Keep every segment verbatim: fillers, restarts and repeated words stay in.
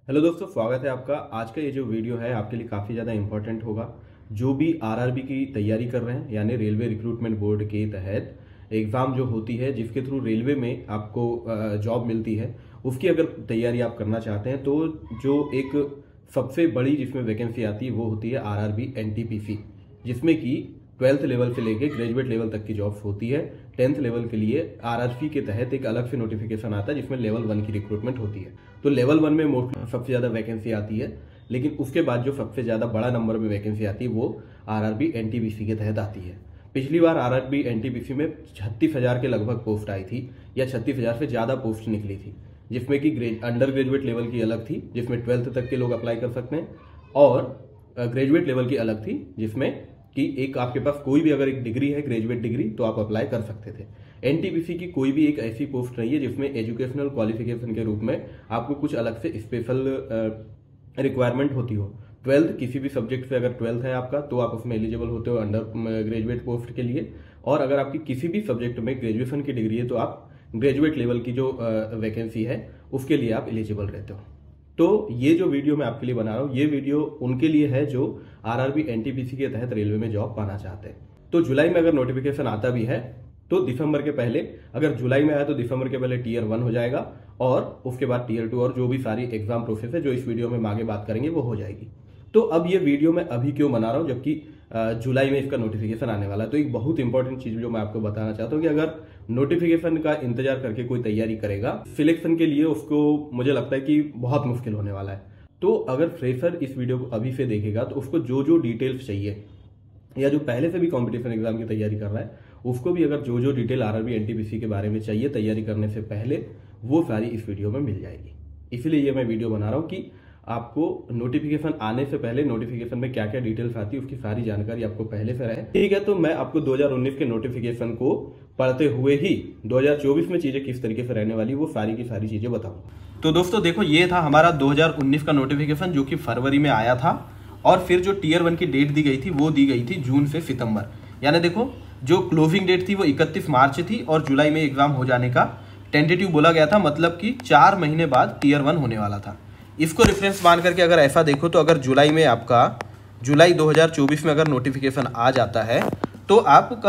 Hello दोस्तों, स्वागत है आपका। आज का ये जो वीडियो है आपके लिए काफ़ी ज़्यादा इंपॉर्टेंट होगा। जो भी आरआरबी की तैयारी कर रहे हैं, यानी रेलवे रिक्रूटमेंट बोर्ड के तहत एग्ज़ाम जो होती है जिसके थ्रू रेलवे में आपको जॉब मिलती है, उसकी अगर तैयारी आप करना चाहते हैं तो जो एक सबसे बड़ी जिसमें वैकेंसी आती है वो होती है आरआरबी एनटीपीसी, जिसमें कि ट्वेल्थ लेवल से लेके ग्रेजुएट लेवल तक की जॉब्स होती है। टेंथ लेवल के लिए आरआरबी के तहत एक अलग से नोटिफिकेशन आता है जिसमें लेवल वन की रिक्रूटमेंट होती है। तो लेवल वन में मोस्ट सबसे ज़्यादा वैकेंसी आती है, लेकिन उसके बाद जो सबसे ज़्यादा बड़ा नंबर में वैकेंसी आती है वो आरआरबी एनटीपीसी के तहत आती है। पिछली बार आरआरबी एनटीपीसी में छत्तीस हजार के लगभग पोस्ट आई थी या छत्तीस हजार से ज़्यादा पोस्ट निकली थी, जिसमें कि ग्रेज अंडर ग्रेजुएट लेवल की अलग थी जिसमें ट्वेल्थ तक के लोग अप्लाई कर सकते हैं, और ग्रेजुएट लेवल की अलग थी जिसमें कि एक आपके पास कोई भी अगर एक डिग्री है ग्रेजुएट डिग्री तो आप अप्लाई कर सकते थे। एनटीपीसी की कोई भी एक ऐसी पोस्ट नहीं है जिसमें एजुकेशनल क्वालिफिकेशन के रूप में आपको कुछ अलग से स्पेशल रिक्वायरमेंट होती हो। ट्वेल्थ किसी भी सब्जेक्ट से अगर ट्वेल्थ है आपका तो आप उसमें एलिजिबल होते हो अंडर ग्रेजुएट पोस्ट के लिए, और अगर आपकी किसी भी सब्जेक्ट में ग्रेजुएशन की डिग्री है तो आप ग्रेजुएट लेवल की जो वैकेंसी है उसके लिए आप एलिजिबल रहते हो। तो ये जो वीडियो मैं आपके लिए बना रहा हूँ, ये वीडियो उनके लिए है जो आरआरबी एनटीपीसी के तहत रेलवे में जॉब पाना चाहते हैं। तो जुलाई में अगर नोटिफिकेशन आता भी है तो दिसंबर के पहले, अगर जुलाई में आया तो दिसंबर के पहले टीयर वन हो जाएगा और उसके बाद टीयर टू और जो भी सारी एग्जाम प्रोसेस है जो इस वीडियो में हम आगे बात करेंगे वो हो जाएगी। तो अब ये वीडियो मैं अभी क्यों बना रहा हूँ जबकि जुलाई में इसका नोटिफिकेशन आने वाला है। तो एक बहुत इंपॉर्टेंट चीज जो मैं आपको बताना चाहता हूँ कि अगर नोटिफिकेशन का इंतजार करके कोई तैयारी करेगा सिलेक्शन के लिए, उसको मुझे लगता है कि बहुत मुश्किल होने वाला है। तो अगर फ्रेशर इस वीडियो को अभी से देखेगा तो उसको जो जो डिटेल्स चाहिए, या जो पहले से भी कॉम्पिटिशन एग्जाम की तैयारी कर रहा है उसको भी अगर जो जो डिटेल आरआरबी एनटीपीसी के बारे में चाहिए तैयारी करने से पहले, वो सारी इस वीडियो में मिल जाएगी। इसलिए ये मैं वीडियो बना रहा हूँ कि आपको नोटिफिकेशन आने से पहले नोटिफिकेशन में क्या क्या डिटेल्स आती है उसकी सारी जानकारी आपको पहले से रहे। ठीक है, तो मैं आपको दो हज़ार उन्नीस के नोटिफिकेशन को पढ़ते हुए ही दो हज़ार चौबीस में चीजें किस तरीके से रहने वाली वो सारी की सारी चीजें बताऊंगा। तो दोस्तों देखो, ये था हमारा दो हज़ार उन्नीस का नोटिफिकेशन जो कि फरवरी में आया था, और फिर जो टीयर वन की डेट दी गई थी वो दी गई थी जून से सितंबर। यानी देखो, जो क्लोजिंग डेट थी वो इकतीस मार्च थी और जुलाई में एग्जाम हो जाने का टेंटेटिव बोला गया था, मतलब कि चार महीने बाद टीयर वन होने वाला था। इसको रेफरेंस मान करके अगर ऐसा देखो तो अगर जुलाई में आपका जुलाई दो हज़ार चौबीस में अगर नोटिफिकेशन आ जाता है तो आपका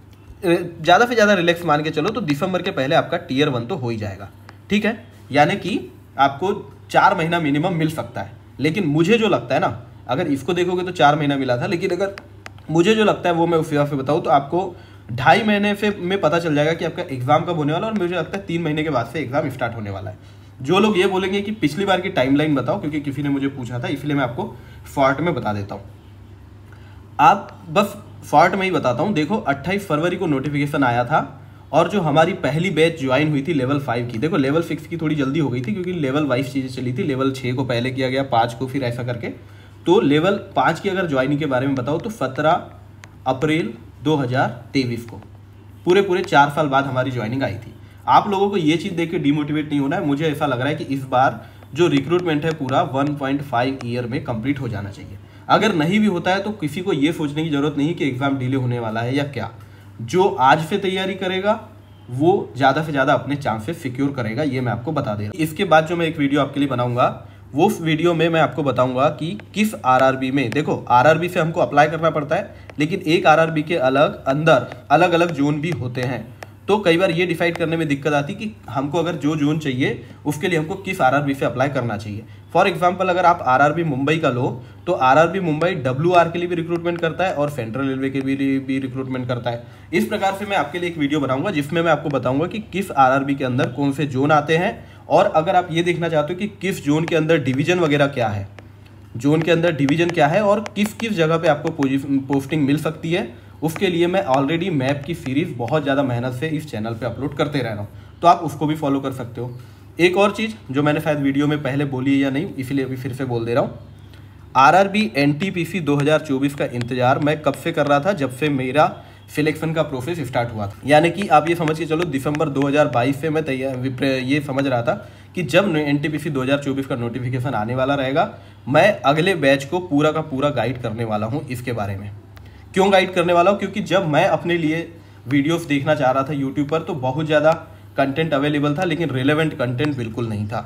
ज़्यादा से ज़्यादा रिलैक्स मान के चलो तो दिसंबर के पहले आपका टीयर वन तो हो ही जाएगा। ठीक है, यानी कि आपको चार महीना मिनिमम मिल सकता है। लेकिन मुझे जो लगता है ना, अगर इसको देखोगे तो चार महीना मिला था, लेकिन अगर मुझे जो लगता है वो मैं उस हिसाब से बताऊँ तो आपको ढाई महीने से में पता चल जाएगा कि आपका एग्जाम कब होने वाला है, और मुझे लगता है तीन महीने के बाद से एग्जाम स्टार्ट होने वाला है। जो लोग ये बोलेंगे कि पिछली बार की टाइमलाइन बताओ, क्योंकि किसी ने मुझे पूछा था, इसलिए मैं आपको शॉर्ट में बता देता हूँ। आप बस शॉर्ट में ही बताता हूँ। देखो, अट्ठाईस फरवरी को नोटिफिकेशन आया था और जो हमारी पहली बैच ज्वाइन हुई थी लेवल फाइव की, देखो लेवल सिक्स की थोड़ी जल्दी हो गई थी क्योंकि लेवल वाइज चीज़ें चली थी। लेवल छः को पहले किया गया, पाँच को, फिर ऐसा करके। तो लेवल पाँच की अगर ज्वाइनिंग के बारे में बताओ तो सत्रह अप्रैल दो हज़ार तेईस को, पूरे पूरे चार साल बाद हमारी ज्वाइनिंग आई थी। आप लोगों को ये चीज़ देख के डिमोटिवेट नहीं होना है। मुझे ऐसा लग रहा है कि इस बार जो रिक्रूटमेंट है पूरा वन पॉइंट फाइव ईयर में कंप्लीट हो जाना चाहिए। अगर नहीं भी होता है तो किसी को ये सोचने की जरूरत नहीं कि एग्जाम डिले होने वाला है या क्या। जो आज से तैयारी करेगा वो ज़्यादा से ज़्यादा अपने चांसेस सिक्योर करेगा, ये मैं आपको बता दे रहा हूँ। इसके बाद जो मैं एक वीडियो आपके लिए बनाऊंगा वो वीडियो में मैं आपको बताऊंगा कि किस आरआरबी में, देखो आरआरबी से हमको अप्लाई करना पड़ता है, लेकिन एक आरआरबी के अलग अंदर अलग अलग जोन भी होते हैं। तो कई बार ये डिसाइड करने में दिक्कत आती कि हमको अगर जो जोन चाहिए उसके लिए हमको किस आरआरबी से अप्लाई करना चाहिए। फॉर एग्जांपल, अगर आप आरआरबी मुंबई का लो तो आरआरबी मुंबई डब्ल्यूआर के लिए भी रिक्रूटमेंट करता है और सेंट्रल रेलवे के लिए भी रिक्रूटमेंट करता है। इस प्रकार से मैं आपके लिए एक वीडियो बनाऊंगा जिसमें मैं आपको बताऊंगा कि किस आरआरबी के अंदर कौन से जोन आते हैं, और अगर आप ये देखना चाहते हो कि किस जोन के अंदर डिवीजन वगैरह क्या है, जोन के अंदर डिवीजन क्या है और किस किस जगह पे आपको पोस्टिंग मिल सकती है, उसके लिए मैं ऑलरेडी मैप की सीरीज बहुत ज़्यादा मेहनत से इस चैनल पे अपलोड करते रह रहा हूँ, तो आप उसको भी फॉलो कर सकते हो। एक और चीज़ जो मैंने शायद वीडियो में पहले बोली है या नहीं, इसलिए अभी फिर से बोल दे रहा हूँ। आरआरबी एनटीपीसी दो हज़ार चौबीस का इंतजार मैं कब से कर रहा था, जब से मेरा सिलेक्शन का प्रोसेस स्टार्ट हुआ था। यानी कि आप ये समझ के चलो दिसंबर दो हज़ार बाईस से मैं तैयार ये समझ रहा था कि जब एनटीपीसी दो हज़ार चौबीस का नोटिफिकेशन आने वाला रहेगा मैं अगले बैच को पूरा का पूरा गाइड करने वाला हूँ इसके बारे में। क्यों गाइड करने वाला हूँ? क्योंकि जब मैं अपने लिए वीडियोस देखना चाह रहा था यूट्यूब पर तो बहुत ज़्यादा कंटेंट अवेलेबल था, लेकिन रिलेवेंट कंटेंट बिल्कुल नहीं था।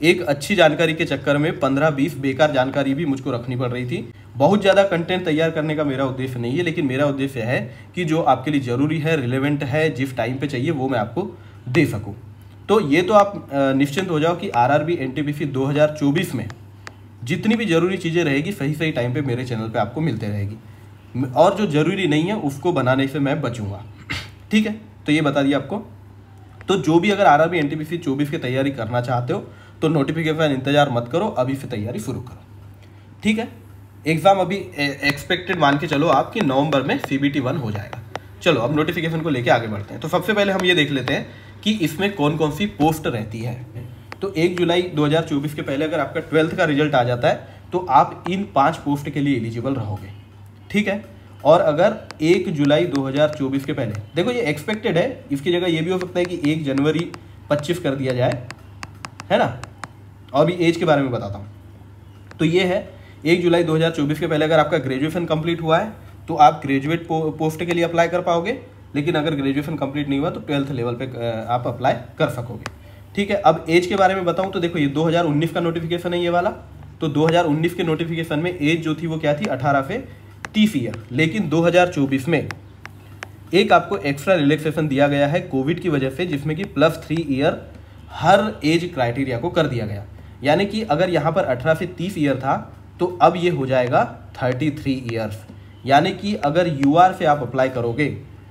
एक अच्छी जानकारी के चक्कर में पंद्रह बीस बेकार जानकारी भी मुझको रखनी पड़ रही थी। बहुत ज़्यादा कंटेंट तैयार करने का मेरा उद्देश्य नहीं है, लेकिन मेरा उद्देश्य है कि जो आपके लिए ज़रूरी है, रिलेवेंट है, जिस टाइम पे चाहिए वो मैं आपको दे सकूं। तो ये तो आप निश्चिंत हो जाओ कि आरआरबी एनटीपीसी दो हज़ार चौबीस में जितनी भी ज़रूरी चीज़ें रहेगी सही सही टाइम पे मेरे चैनल पे आपको मिलते रहेगी, और जो ज़रूरी नहीं है उसको बनाने से मैं बचूंगा। ठीक है, तो ये बता दिया आपको। तो जो भी अगर आरआरबी एनटीपीसी चौबीस की तैयारी करना चाहते हो तो नोटिफिकेशन इंतजार मत करो, अभी से तैयारी शुरू करो। ठीक है, एग्जाम अभी एक्सपेक्टेड मान के चलो आपकी नवंबर में सीबीटी वन हो जाएगा। चलो अब नोटिफिकेशन को लेके आगे बढ़ते हैं। तो सबसे पहले हम ये देख लेते हैं कि इसमें कौन कौन सी पोस्ट रहती है। तो एक जुलाई दो हज़ार चौबीस के पहले अगर आपका ट्वेल्थ का रिजल्ट आ जाता है तो आप इन पांच पोस्ट के लिए एलिजिबल रहोगे। ठीक है, और अगर एक जुलाई दो हज़ार चौबीस के पहले, देखो ये एक्सपेक्टेड है, इसकी जगह ये भी हो सकता है कि एक जनवरी पच्चीस कर दिया जाए, है ना। और भी एज के बारे में बताता हूँ। तो ये है एक जुलाई दो हज़ार चौबीस के पहले अगर आपका ग्रेजुएशन कंप्लीट हुआ है तो आप ग्रेजुएट पो, पोस्ट के लिए अप्लाई कर पाओगे, लेकिन अगर ग्रेजुएशन कंप्लीट नहीं हुआ तो ट्वेल्थ लेवल पे आप अप्लाई कर सकोगे। ठीक है, अब एज के बारे में बताऊँ तो देखो ये दो हज़ार उन्नीस का नोटिफिकेशन है ये वाला। तो दो हज़ार उन्नीस के नोटिफिकेशन में एज जो थी वो क्या थी, अठारह से तीस ईयर। लेकिन दो हज़ार चौबीस में एक आपको एक्स्ट्रा रिलैक्सेशन दिया गया है कोविड की वजह से, जिसमें कि प्लस थ्री ईयर हर एज क्राइटेरिया को कर दिया गया। यानी कि अगर यहाँ पर अठारह से तीस ईयर था तो अब ये हो जाएगा तैंतीस ईयर्स। यानी कि अगर यूआर से आप अप्लाई करोगे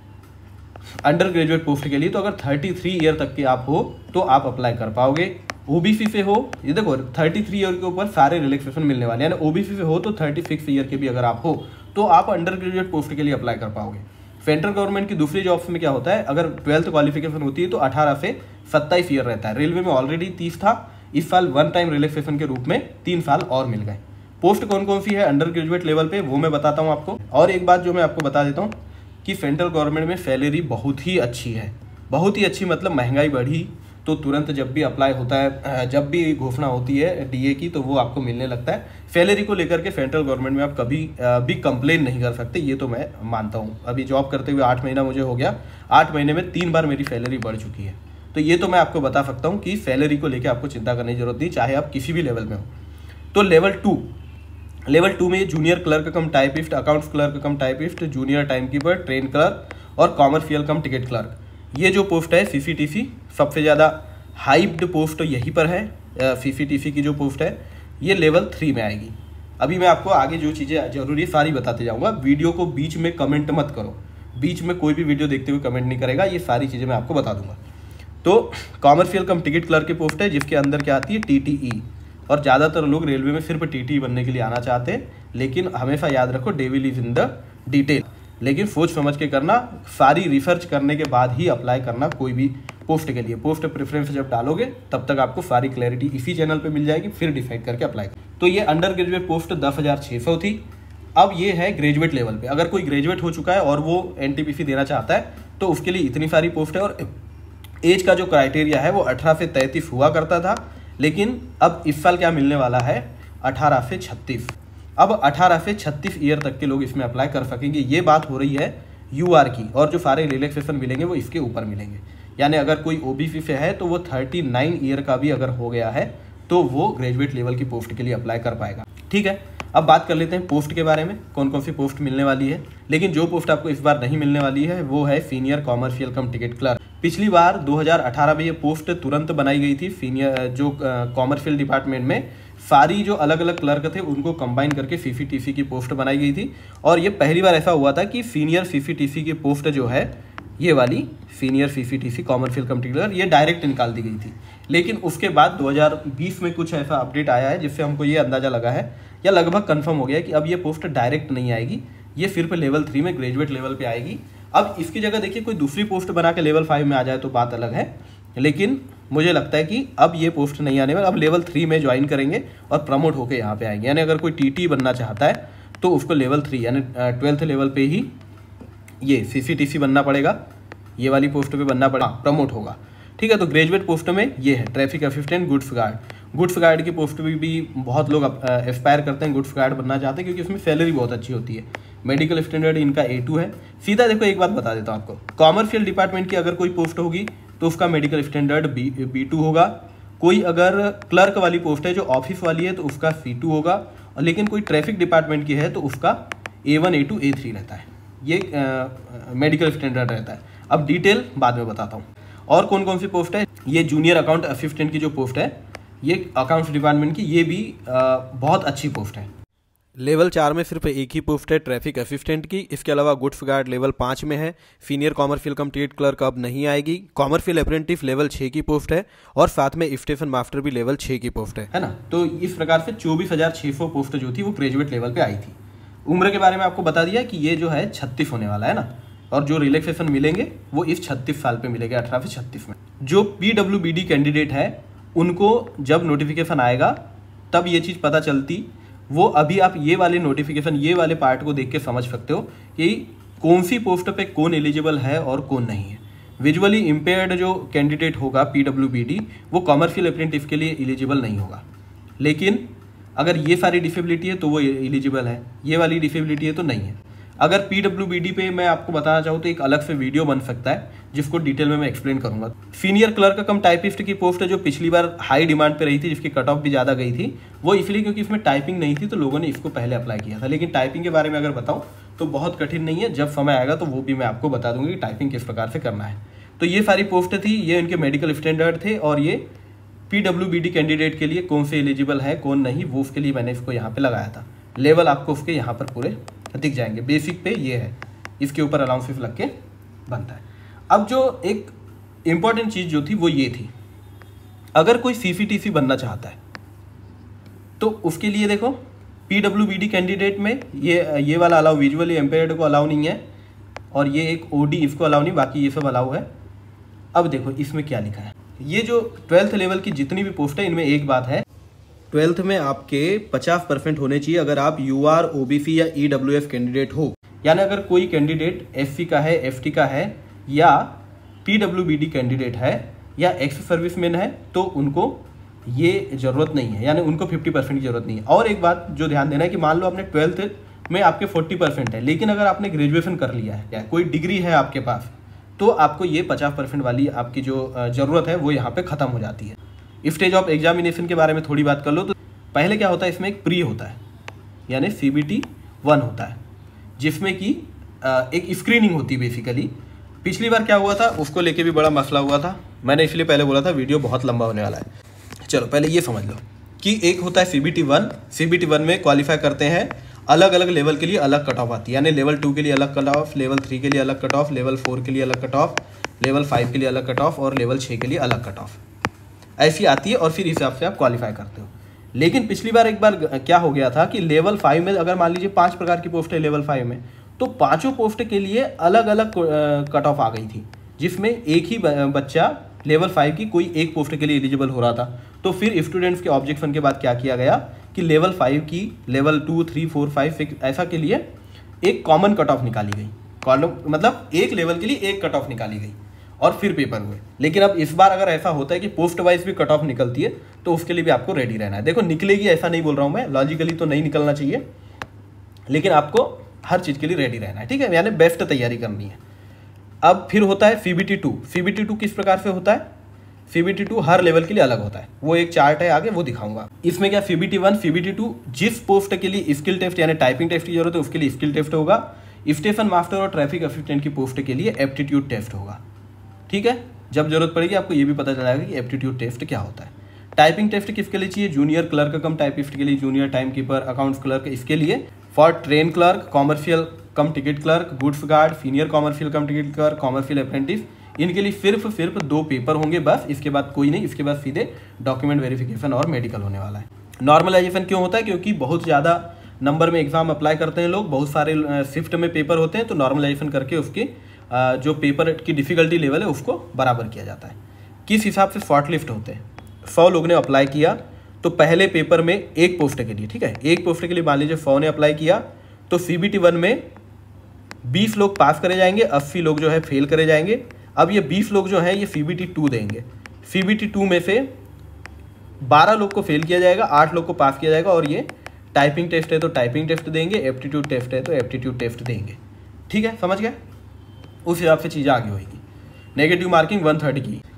अंडर ग्रेजुएट पोस्ट के लिए तो अगर तैंतीस ईयर तक के आप हो तो आप अप्लाई कर पाओगे। ओबीसी से हो, ये देखो तैंतीस ईयर के ऊपर सारे रिलैक्सेशन मिलने वाले हैं, यानी ओबीसी से हो तो छत्तीस ईयर के भी अगर आप हो तो आप अंडर ग्रेजुएट पोस्ट के लिए अप्लाई कर पाओगे। सेंट्रल गवर्नमेंट की दूसरी जॉब्स में क्या होता है, अगर ट्वेल्थ क्वालिफिकेशन होती है तो अठारह से सत्ताईस ईयर रहता है। रेलवे में ऑलरेडी तीस था, इस साल वन टाइम रिलैक्सेशन के रूप में तीन साल और मिल गए। पोस्ट कौन कौन सी है अंडर ग्रेजुएट लेवल पे वो मैं बताता हूँ आपको। और एक बात जो मैं आपको बता देता हूँ कि सेंट्रल गवर्नमेंट में सैलरी बहुत ही अच्छी है, बहुत ही अच्छी, मतलब महंगाई बढ़ी तो तुरंत जब भी अप्लाई होता है, जब भी घोषणा होती है डीए की तो वो आपको मिलने लगता है। सैलरी को लेकर के सेंट्रल गवर्नमेंट में आप कभी भी कंप्लेन नहीं कर सकते, ये तो मैं मानता हूँ। अभी जॉब करते हुए आठ महीना मुझे हो गया, आठ महीने में तीन बार मेरी सैलरी बढ़ चुकी है। तो ये तो मैं आपको बता सकता हूँ कि सैलरी को लेकर आपको चिंता करने की जरूरत नहीं, चाहे आप किसी भी लेवल में हो। तो लेवल टू लेवल टू में junior clerk cum typist, accounts clerk cum typist, junior time keeper, train clerk और कॉमर्शियल कम टिकट क्लर्क, ये जो पोस्ट है सीसीटीसी सबसे ज़्यादा हाइप्ड पोस्ट यहीं पर है। सीसीटीसी की जो पोस्ट है ये लेवल थ्री में आएगी। अभी मैं आपको आगे जो चीज़ें जरूरी है सारी बताते जाऊँगा। वीडियो को बीच में कमेंट मत करो, बीच में कोई भी वीडियो देखते हुए कमेंट नहीं करेगा, ये सारी चीज़ें मैं आपको बता दूंगा। तो कॉमर्शियल कम टिकट क्लर्क की पोस्ट है जिसके अंदर क्या आती है, टीटीई। और ज़्यादातर लोग रेलवे में सिर्फ टीटी बनने के लिए आना चाहते हैं, लेकिन हमेशा याद रखो devil is in the detail. लेकिन सोच समझ के करना, सारी रिसर्च करने के बाद ही अप्लाई करना कोई भी पोस्ट के लिए। पोस्ट प्रेफरेंस जब डालोगे तब तक आपको सारी क्लैरिटी इसी चैनल पे मिल जाएगी, फिर डिसाइड करके अप्लाई करो। तो ये अंडर ग्रेजुएट पोस्ट दस हज़ार छः सौ थी। अब ये है ग्रेजुएट लेवल पे, अगर कोई ग्रेजुएट हो चुका है और वो एनटीपीसी देना चाहता है तो उसके लिए इतनी सारी पोस्ट है। और एज का जो क्राइटेरिया है वो अठारह से तैंतीस हुआ करता था, लेकिन अब इस साल क्या मिलने वाला है, अठारह से छत्तीस। अब अठारह से छत्तीस ईयर तक के लोग इसमें अप्लाई कर सकेंगे। ये बात हो रही है यूआर की, और जो सारे रिलैक्सेशन मिलेंगे वो इसके ऊपर मिलेंगे। यानी अगर कोई ओबीसी से है तो वो उनतालीस ईयर का भी अगर हो गया है तो वो ग्रेजुएट लेवल की पोस्ट के लिए अप्लाई कर पाएगा। ठीक है, अब बात कर लेते हैं पोस्ट के बारे में, कौन कौन सी पोस्ट मिलने वाली है। लेकिन जो पोस्ट आपको इस बार नहीं मिलने वाली है वो है senior commercial cum ticket clerk. पिछली बार दो हज़ार अठारह में ये पोस्ट तुरंत बनाई गई थी। सीनियर जो कॉमर्शियल डिपार्टमेंट में सारी जो अलग अलग क्लर्क थे उनको कंबाइन करके सीसीटीसी की पोस्ट बनाई गई थी। और ये पहली बार ऐसा हुआ था कि सीनियर सीसीटीसी की पोस्ट जो है ये वाली senior CCTC commercial cum ticket clerk ये डायरेक्ट निकाल दी गई थी। लेकिन उसके बाद दो हज़ार बीस में कुछ ऐसा अपडेट आया है जिससे हमको ये अंदाजा लगा है या लगभग कंफर्म हो गया है कि अब ये पोस्ट डायरेक्ट नहीं आएगी, ये सिर्फ लेवल थ्री में ग्रेजुएट लेवल पे आएगी। अब इसकी जगह देखिए कोई दूसरी पोस्ट बना के लेवल फाइव में आ जाए तो बात अलग है, लेकिन मुझे लगता है कि अब ये पोस्ट नहीं आने वाला। अब लेवल थ्री में ज्वाइन करेंगे और प्रमोट होकर यहाँ पे आएंगे। यानी अगर कोई टीटी बनना चाहता है तो उसको लेवल थ्री यानी ट्वेल्थ लेवल पे ही ये सीसीटीसी बनना पड़ेगा, ये वाली पोस्ट पे बनना पड़ेगा, प्रमोट होगा। ठीक है, तो ग्रेजुएट पोस्ट में ये है traffic assistant, goods guard. Goods guard की पोस्ट भी, भी बहुत लोग एस्पायर करते हैं, गुड्स गार्ड बनना चाहते हैं क्योंकि उसमें सैलरी बहुत अच्छी होती है। मेडिकल स्टैंडर्ड इनका ए टू है। सीधा देखो एक बात बता देता हूँ आपको, कॉमर्शियल डिपार्टमेंट की अगर कोई पोस्ट होगी तो उसका medical standard B B two होगा। कोई अगर क्लर्क वाली पोस्ट है जो ऑफिस वाली है तो उसका सी टू होगा, और लेकिन कोई ट्रैफिक डिपार्टमेंट की है तो उसका A one A two A three रहता है। ये मेडिकल स्टैंडर्ड रहता है। अब डिटेल बाद में बताता हूँ। और कौन कौन सी पोस्ट है, ये जूनियर अकाउंट असिस्टेंट की जो पोस्ट है, ये अकाउंट्स डिपार्टमेंट की, ये भी आ, बहुत अच्छी पोस्ट है। लेवल चार में सिर्फ एक ही पोस्ट है ट्रैफिक असिस्टेंट की। इसके अलावा गुड्स गार्ड लेवल पाँच में है। Senior commercial cum ticket clerk अब नहीं आएगी। कॉमर्शियल अप्रेंटिस लेवल छः की पोस्ट है, और साथ में स्टेशन मास्टर भी लेवल छः की पोस्ट है है ना। तो इस प्रकार से चौबीस हजार छः सौ पोस्ट जो थी वो ग्रेजुएट लेवल पे आई थी। उम्र के बारे में आपको बता दिया कि ये जो है छत्तीस होने वाला है ना, और जो रिलैक्सेशन मिलेंगे वो इस छत्तीस साल पे मिलेगा, अठारह से छत्तीस में। जो P W B D candidate है उनको जब नोटिफिकेशन आएगा तब ये चीज़ पता चलती। वो अभी आप ये वाले नोटिफिकेशन, ये वाले पार्ट को देख के समझ सकते हो कि कौन सी पोस्ट पे कौन एलिजिबल है और कौन नहीं है। विजुअली इम्पेयर्ड जो कैंडिडेट होगा पी डब्ल्यू बी डी, वो कॉमर्शियल अप्रेंटिस के लिए एलिजिबल नहीं होगा। लेकिन अगर ये सारी डिसेबिलिटी है तो वो एलिजिबल है, ये वाली डिसेबिलिटी है तो नहीं है। अगर पी डब्ल्यू बी डी पे मैं आपको बताना चाहूँ तो एक अलग से वीडियो बन सकता है जिसको डिटेल में मैं एक्सप्लेन करूंगा। सीनियर क्लर्क कम टाइपिस्ट की पोस्ट है जो पिछली बार हाई डिमांड पे रही थी, जिसकी कट ऑफ भी ज़्यादा गई थी, वो इसलिए क्योंकि इसमें टाइपिंग नहीं थी तो लोगों ने इसको पहले अप्लाई किया था। लेकिन टाइपिंग के बारे में अगर बताऊँ तो बहुत कठिन नहीं है, जब समय आएगा तो वो भी मैं आपको बता दूंगा कि टाइपिंग किस प्रकार से करना है। तो ये सारी पोस्ट थी, ये इनके मेडिकल स्टैंडर्ड थे, और ये P W B D candidate के लिए कौन से एलिजिबल है कौन नहीं, वो उसके लिए मैंने इसको यहाँ पे लगाया था। लेवल आपको उसके यहाँ पर पूरे दिख जाएंगे। बेसिक पे ये है, इसके ऊपर अलाउंसेस लग के बनता है। अब जो एक इम्पॉर्टेंट चीज़ जो थी वो ये थी, अगर कोई सी सी टी सी बनना चाहता है तो उसके लिए देखो P W B D candidate में ये ये वाला अलाउ, विजुअली इम्पेयर्ड को अलाउ नहीं है, और ये एक ओ डी इसको अलाउ नहीं, बाकी ये सब अलाउ है। अब देखो इसमें क्या लिखा है, ये जो ट्वेल्थ लेवल की जितनी भी पोस्ट है इनमें एक बात है, ट्वेल्थ में आपके पचास परसेंट होने चाहिए अगर आप U R, O B C या ई डब्ल्यू एफ कैंडिडेट हो। यानी अगर कोई कैंडिडेट एस सी का है, एफ टी का है, या P W B D candidate है, या एक्स सर्विसमैन है, तो उनको ये ज़रूरत नहीं है, यानी उनको पचास परसेंट की ज़रूरत नहीं है। और एक बात जो ध्यान देना है कि मान लो आपने ट्वेल्थ में आपके चालीस परसेंट है, लेकिन अगर आपने ग्रेजुएशन कर लिया है या कोई डिग्री है आपके पास, तो आपको ये पचास परसेंट वाली आपकी जो ज़रूरत है वो यहाँ पे ख़त्म हो जाती है। स्टेज ऑफ एग्जामिनेशन के बारे में थोड़ी बात कर लो तो पहले क्या होता है, इसमें एक प्री होता है, यानी सी बी टी वन होता है, जिसमें कि एक स्क्रीनिंग होती है बेसिकली। पिछली बार क्या हुआ था उसको लेके भी बड़ा मसला हुआ था, मैंने इसलिए पहले बोला था वीडियो बहुत लंबा होने वाला है। चलो पहले ये समझ लो कि एक होता है C B T one. C B T one में क्वालिफाई करते हैं, अलग अलग लेवल के लिए अलग कट ऑफ आती है, यानी लेवल टू के लिए अलग कट ऑफ, लेवल थ्री के लिए अलग कट ऑफ, लेवल फोर के लिए अलग कट ऑफ, लेवल फाइव के लिए अलग कट ऑफ, और लेवल छः के लिए अलग कट ऑफ ऐसी आती है, और फिर इस हिसाब से आप क्वालिफाई करते हो। लेकिन पिछली बार एक बार क्या हो गया था कि लेवल फाइव में अगर मान लीजिए पांच प्रकार की पोस्ट है लेवल फाइव में, तो पांचों पोस्ट के लिए अलग अलग कट ऑफ आ गई थी, जिसमें एक ही बच्चा लेवल फाइव की कोई एक पोस्ट के लिए एलिजिबल हो रहा था। तो फिर स्टूडेंट्स के ऑब्जेक्शन के बाद क्या किया गया कि लेवल फाइव की level two three four five six ऐसा के लिए एक कॉमन कट ऑफ निकाली गई, कॉलम मतलब एक लेवल के लिए एक कट ऑफ निकाली गई, और फिर पेपर हुए। लेकिन अब इस बार अगर ऐसा होता है कि पोस्ट वाइज भी कट ऑफ निकलती है तो उसके लिए भी आपको रेडी रहना है। देखो निकलेगी ऐसा नहीं बोल रहा हूँ मैं, लॉजिकली तो नहीं निकलना चाहिए, लेकिन आपको हर चीज़ के लिए रेडी रहना है, ठीक है, यानी बेस्ट तैयारी करनी है। अब फिर होता है C B T two. C B T two किस प्रकार से होता है, सी बी टी टू हर लेवल के लिए अलग होता है, वो एक चार्ट है आगे वो दिखाऊंगा। इसमें क्या C B T one, C B T two जिस पोस्ट के लिए स्किल टेस्ट यानी टाइपिंग टेस्ट की जरूरत है उसके लिए स्किल टेस्ट होगा। स्टेशन मास्टर और ट्रैफिक असिस्टेंट की पोस्ट के लिए एप्टीट्यूड टेस्ट होगा, ठीक है। जब जरूरत पड़ेगी आपको ये भी पता चल जाएगा कि एप्टीट्यूड टेस्ट क्या होता है। टाइपिंग टेस्ट किसके लिए चाहिए, जूनियर क्लर्क कम टाइपिस्ट के लिए, junior time keeper, accounts clerk इसके लिए, for train clerk, commercial cum ticket clerk, goods guard, senior commercial cum ticket clerk, commercial apprentice, इनके लिए सिर्फ सिर्फ दो पेपर होंगे बस, इसके बाद कोई नहीं, इसके बाद सीधे डॉक्यूमेंट वेरिफिकेशन और मेडिकल होने वाला है। नॉर्मलाइजेशन क्यों होता है, क्योंकि बहुत ज़्यादा नंबर में एग्जाम अप्लाई करते हैं लोग, बहुत सारे शिफ्ट में पेपर होते हैं, तो नॉर्मलाइजेशन करके उसकी जो पेपर की डिफ़िकल्टी लेवल है उसको बराबर किया जाता है। किस हिसाब से शॉर्ट लिस्ट होते हैं, सौ लोग ने अप्लाई किया तो पहले पेपर में एक पोस्ट के लिए, ठीक है, एक पोस्ट के लिए मान लीजिए सौ ने अप्लाई किया तो सी बी टी वन में बीस लोग पास करे जाएंगे, अस्सी लोग जो है फेल करे जाएंगे। अब ये बीस लोग जो हैं ये सी बी टी टू देंगे, सी बी टी टू में से बारह लोग को फेल किया जाएगा, आठ लोग को पास किया जाएगा, और ये टाइपिंग टेस्ट है तो टाइपिंग टेस्ट देंगे, एप्टीट्यूड टेस्ट है तो एप्टीट्यूड टेस्ट देंगे, ठीक है, समझ गए। उस हिसाब से चीज़ें आगे होगी। नेगेटिव मार्किंग वन थर्ड की,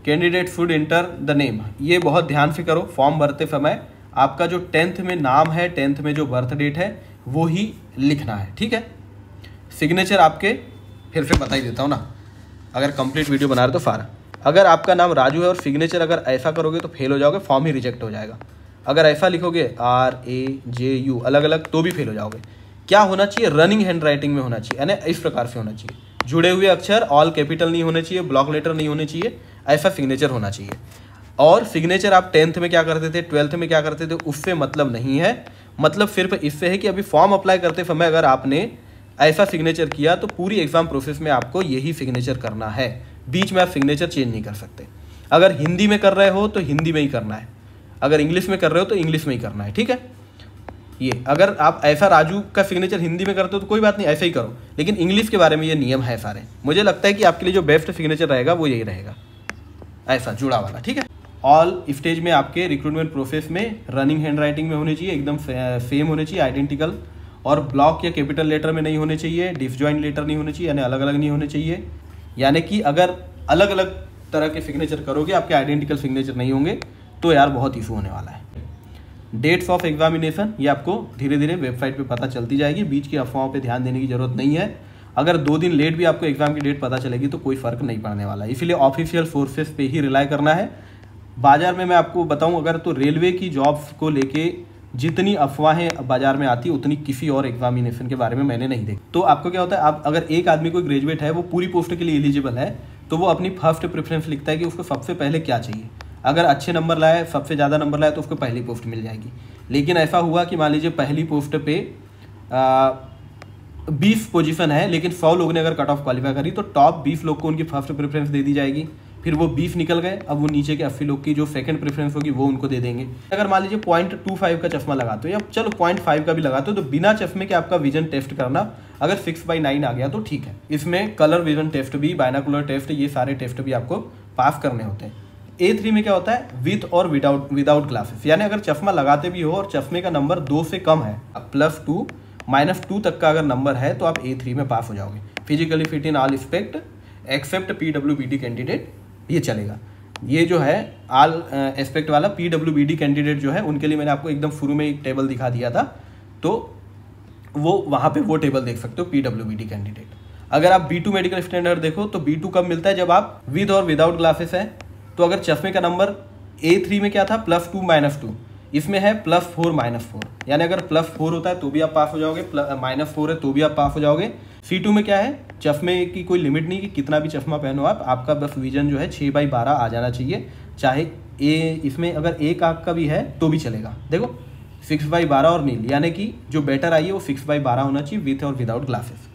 candidate should enter the name. ये बहुत ध्यान से करो, फॉर्म भरते समय आपका जो टेंथ में नाम है, टेंथ में जो बर्थ डेट है वो ही लिखना है, ठीक है। सिग्नेचर आपके फिर से बता ही देता हूँ ना, अगर कंप्लीट वीडियो बना रहे तो फारा। अगर आपका नाम राजू है और सिग्नेचर अगर ऐसा करोगे तो फेल हो जाओगे, फॉर्म ही रिजेक्ट हो जाएगा। अगर ऐसा लिखोगे आर ए जे यू अलग अलग तो भी फेल हो जाओगे। क्या होना चाहिए, रनिंग हैंड राइटिंग में होना चाहिए, यानी इस प्रकार से होना चाहिए, जुड़े हुए अक्षर ऑल कैपिटल नहीं होने चाहिए, ब्लॉक लेटर नहीं होने चाहिए, ऐसा सिग्नेचर होना चाहिए। और सिग्नेचर आप टेंथ में क्या करते थे, ट्वेल्थ में क्या करते थे, उससे मतलब नहीं है। मतलब सिर्फ इससे है कि अभी फॉर्म अप्लाई करते समय अगर आपने ऐसा सिग्नेचर किया तो पूरी एग्जाम प्रोसेस में आपको यही सिग्नेचर करना है, बीच में आप सिग्नेचर चेंज नहीं कर सकते। अगर हिंदी में कर रहे हो तो हिंदी में ही करना है, अगर इंग्लिश में कर रहे हो तो इंग्लिश में ही करना है, ठीक है। ये अगर आप ऐसा राजू का सिग्नेचर हिंदी में करते हो तो कोई बात नहीं, ऐसे ही करो, लेकिन इंग्लिश के बारे में ये नियम है सारे। मुझे लगता है कि आपके लिए जो बेस्ट सिग्नेचर रहेगा वो यही रहेगा, ऐसा जुड़ा वाला, ठीक है। ऑल स्टेज में आपके रिक्रूटमेंट प्रोसेस में रनिंग हैंड राइटिंग में होनी चाहिए, एकदम सेम होने चाहिए, आइडेंटिकल। और ब्लॉक या कैपिटल लेटर में नहीं होने चाहिए, डिसजॉइंट लेटर नहीं होने चाहिए, यानी अलग अलग नहीं होने चाहिए। यानी कि अगर अलग अलग तरह के सिग्नेचर करोगे, आपके आइडेंटिकल सिग्नेचर नहीं होंगे तो यार बहुत इशू होने वाला है। डेट्स ऑफ एग्जामिनेशन ये आपको धीरे धीरे वेबसाइट पे पता चलती जाएगी, बीच की अफवाहों पे ध्यान देने की जरूरत नहीं है। अगर दो दिन लेट भी आपको एग्जाम की डेट पता चलेगी तो कोई फर्क नहीं पड़ने वाला है, इसीलिए ऑफिशियल सोर्सेज पे ही रिलाई करना है। बाजार में मैं आपको बताऊं अगर तो रेलवे की जॉब्स को लेके जितनी अफवाहें बाजार में आती है उतनी किसी और एग्जामिनेशन के बारे में मैंने नहीं देखी। तो आपको क्या होता है, आप अगर एक आदमी कोई ग्रेजुएट है वो पूरी पोस्ट के लिए एलिजिबल है तो वो अपनी फर्स्ट प्रेफरेंस लिखता है कि उसको सबसे पहले क्या चाहिए। अगर अच्छे नंबर लाए, सबसे ज़्यादा नंबर लाए तो उसको पहली पोस्ट मिल जाएगी। लेकिन ऐसा हुआ कि मान लीजिए पहली पोस्ट पे बीस पोजीशन है, लेकिन सौ लोगों ने अगर कट ऑफ क्वालिफाई करी तो टॉप बीस लोग को उनकी फर्स्ट प्रेफरेंस दे दी जाएगी। फिर वो बीस निकल गए, अब वो नीचे के अस्सी लोग की जो सेकंड प्रेफरेंस होगी वो उनको दे देंगे। अगर मान लीजिए पॉइंट टू फाइव का चश्मा लगाते हो या चलो पॉइंट फाइव का भी लगाते हो तो बिना चश्मे के आपका विजन टेस्ट करना, अगर सिक्स बाई नाइन आ गया तो ठीक है। इसमें कलर विजन टेस्ट भी, बाइनोकुलर टेस्ट, ये सारे टेस्ट भी आपको पास करने होते हैं। ए थ्री में क्या होता है, विथ और विदाउट विदाउट ग्लासेस, यानी अगर चश्मा लगाते भी हो और चश्मे का नंबर दो से कम है, प्लस टू माइनस टू तक का अगर नंबर है तो आप ए थ्री में पास हो जाओगे। Physically fit in all respect except P W B D candidate, ये चलेगा। ये जो है ऑल एस्पेक्ट वाला P W B D candidate जो है उनके लिए मैंने आपको एकदम शुरू में एक टेबल दिखा दिया था, तो वो वहाँ पे वो टेबल देख सकते हो P W B D candidate. अगर आप बी टू मेडिकल स्टैंडर्ड देखो तो बी टू कब मिलता है, जब आप विद और विदाउट ग्लासेस है। तो अगर चश्मे का नंबर ए थ्री में क्या था, प्लस टू माइनस टू, इसमें है प्लस फोर माइनस फोर, यानी अगर प्लस फोर होता है तो भी आप पास हो जाओगे, माइनस फोर है तो भी आप पास हो जाओगे। सी टू में क्या है, चश्मे की कोई लिमिट नहीं कि कितना भी चश्मा पहनो आप, आपका बस विजन जो है छः बाई बारह आ जाना चाहिए। चाहे ए इसमें अगर एक आँख का भी है तो भी चलेगा। देखो सिक्स बाई बारह और नील, यानी कि जो बेटर आई है वो सिक्स बाई बारह होना चाहिए विथ और विदाउट ग्लासेस।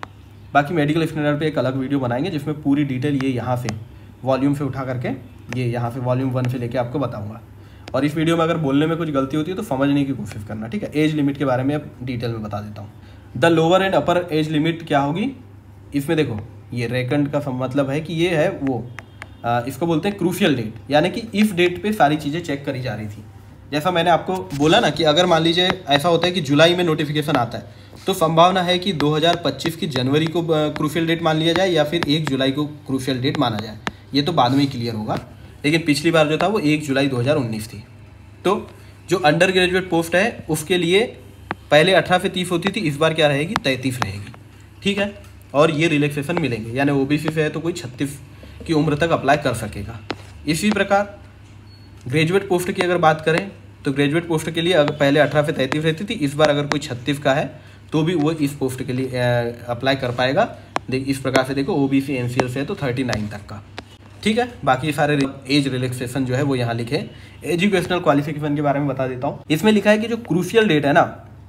बाकी मेडिकल स्टैंडर्ड पे एक अलग वीडियो बनाएंगे जिसमें पूरी डिटेल ये यहाँ से वॉल्यूम से उठा करके ये यहाँ से वॉल्यूम वन से लेके आपको बताऊंगा। और इस वीडियो में अगर बोलने में कुछ गलती होती है तो समझने की कोशिश करना, ठीक है। एज लिमिट के बारे में अब डिटेल में बता देता हूँ। The lower and upper age limit क्या होगी, इसमें देखो ये रेकंड का मतलब है कि ये है वो आ, इसको बोलते हैं क्रूशियल डेट, यानी कि इस डेट पे सारी चीज़ें चेक करी जा रही थी। जैसा मैंने आपको बोला ना कि अगर मान लीजिए ऐसा होता है कि जुलाई में नोटिफिकेशन आता है तो संभावना है कि दो हज़ार पच्चीस की जनवरी को क्रूशियल डेट मान लिया जाए या फिर एक जुलाई को क्रूशियल डेट माना जाए, ये तो बाद में ही क्लियर होगा। लेकिन पिछली बार जो था वो एक जुलाई दो हज़ार उन्नीस थी। तो जो अंडर ग्रेजुएट पोस्ट है उसके लिए पहले अठारह से तीस होती थी, इस बार क्या रहेगी, तैंतीस रहेगी, ठीक है। और ये रिलैक्सेशन मिलेंगे, यानी ओबीसी से है तो कोई छत्तीस की उम्र तक अप्लाई कर सकेगा। इसी प्रकार ग्रेजुएट पोस्ट की अगर बात करें तो ग्रेजुएट पोस्ट के लिए अगर पहले अठारह से तैंतीस रहती थी, इस बार अगर कोई छत्तीस का है तो भी वो इस पोस्ट के लिए अप्लाई कर पाएगा। देख इस प्रकार से देखो, ओबीसी एनसीएल से है तो थर्टी नाइन तक का, ठीक है। बाकी सारे एज रिलैक्सेशन जो है वो यहाँ लिखे। एजुकेशनल क्वालिफिकेशन के बारे में बता देता हूँ। इसमें लिखा है कि जो क्रूशियल डेट है ना,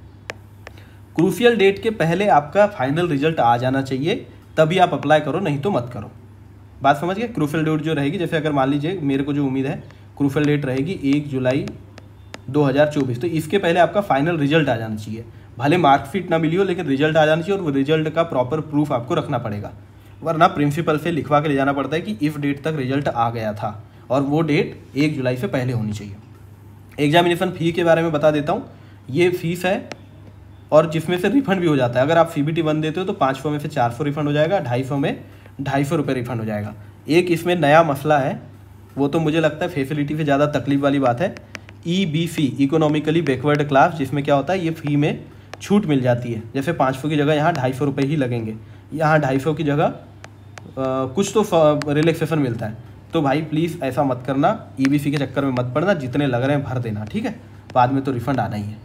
क्रूशियल डेट के पहले आपका फाइनल रिजल्ट आ जाना चाहिए, तभी आप अप्लाई करो, नहीं तो मत करो। बात समझ गए। क्रूशियल डेट जो रहेगी, जैसे अगर मान लीजिए मेरे को जो उम्मीद है क्रूशियल डेट रहेगी एक जुलाई दो हज़ार चौबीस, तो इसके पहले आपका फाइनल रिजल्ट आ जाना चाहिए। भले मार्कशीट ना मिली हो लेकिन रिजल्ट आ जाना चाहिए, और वो रिजल्ट का प्रॉपर प्रूफ आपको रखना पड़ेगा, वरना प्रिंसिपल से लिखवा के ले जाना पड़ता है कि इस डेट तक रिजल्ट आ गया था, और वो डेट एक जुलाई से पहले होनी चाहिए। एग्जामिनेशन फ़ी के बारे में बता देता हूँ। ये फीस है और जिसमें से रिफंड भी हो जाता है। अगर आप सी बी टी वन देते हो तो पाँच सौ में से चार सौ रिफंड हो जाएगा, ढाई सौ में ढाई सौ रुपये रिफंड हो जाएगा। एक इसमें नया मसला है वो तो मुझे लगता है फैसिलिटी से ज़्यादा तकलीफ वाली बात है। E B C, economically backward class, जिसमें क्या होता है ये फी में छूट मिल जाती है। जैसे पाँच सौ की जगह यहाँ ढाई सौ रुपये ही लगेंगे, यहाँ ढाई सौ की जगह आ, कुछ तो रिलैक्सेशन मिलता है। तो भाई प्लीज़ ऐसा मत करना, ई बी सी के चक्कर में मत पड़ना, जितने लग रहे हैं भर देना, ठीक है, बाद में तो रिफंड आना ही है।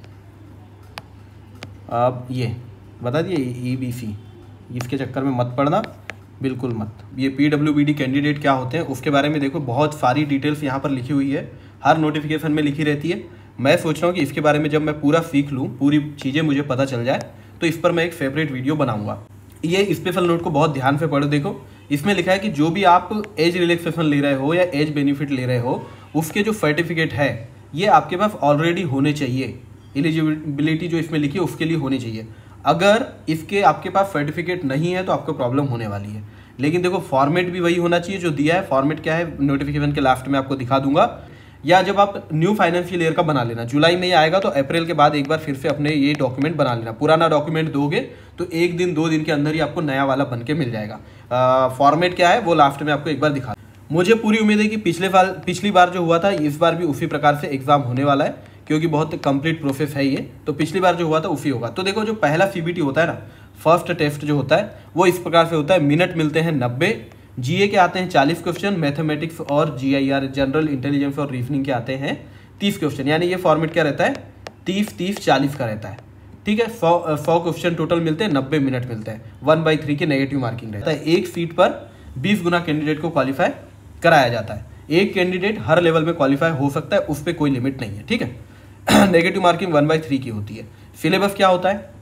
अब ये बता दिए ई बी सी, इसके चक्कर में मत पड़ना, बिल्कुल मत। ये P W B D candidate क्या होते हैं उसके बारे में देखो, बहुत सारी डिटेल्स यहाँ पर लिखी हुई है, हर नोटिफिकेशन में लिखी रहती है। मैं सोच रहा हूँ कि इसके बारे में जब मैं पूरा सीख लूँ, पूरी चीज़ें मुझे पता चल जाए, तो इस पर मैं एक सेपरेट वीडियो बनाऊंगा। ये स्पेशल नोट को बहुत ध्यान से पढ़ो। देखो इसमें लिखा है कि जो भी आप एज रिलैक्सेशन ले रहे हो या एज बेनिफिट ले रहे हो, उसके जो सर्टिफिकेट है ये आपके पास ऑलरेडी होने चाहिए। एलिजिबिलिटी जो इसमें लिखी है उसके लिए होनी चाहिए। अगर इसके आपके पास सर्टिफिकेट नहीं है तो आपको प्रॉब्लम होने वाली है। लेकिन देखो फॉर्मेट भी वही होना चाहिए जो दिया है। फॉर्मेट क्या है नोटिफिकेशन के लास्ट में आपको दिखा दूंगा, या जब आप न्यू फाइनेंशियल ईयर का बना लेना, जुलाई में ये आएगा तो अप्रैल के बाद एक बार फिर से अपने ये डॉक्यूमेंट बना लेना। पुराना डॉक्यूमेंट दोगे तो एक दिन दो दिन के अंदर ही आपको नया वाला बन के मिल जाएगा। फॉर्मेट क्या है वो लास्ट में आपको एक बार दिखा। मुझे पूरी उम्मीद है कि पिछले साल पिछली बार जो हुआ था इस बार भी उसी प्रकार से एग्जाम होने वाला है, क्योंकि बहुत कंप्लीट प्रोसेस है ये। तो पिछली बार जो हुआ था उसी होगा। तो देखो जो पहला सीबीटी होता है ना, फर्स्ट टेस्ट जो होता है वो इस प्रकार से होता है। मिनट मिलते हैं नब्बे, जीए के आते हैं चालीस क्वेश्चन, मैथमेटिक्स और जीआईआर जनरल इंटेलिजेंस और रीजनिंग के आते हैं तीस क्वेश्चन। यानी ये फॉर्मेट क्या रहता है, तीस तीस चालीस का रहता है, ठीक है। सौ सौ क्वेश्चन टोटल मिलते हैं, नब्बे मिनट मिलते हैं, वन बाई थ्री की नेगेटिव मार्किंग रहता है। एक सीट पर बीस गुना कैंडिडेट को क्वालिफाई कराया जाता है। एक कैंडिडेट हर लेवल में क्वालिफाई हो सकता है, उस पर कोई लिमिट नहीं है, ठीक है। Negative marking one by three की होती है। सिलेबस क्या होता है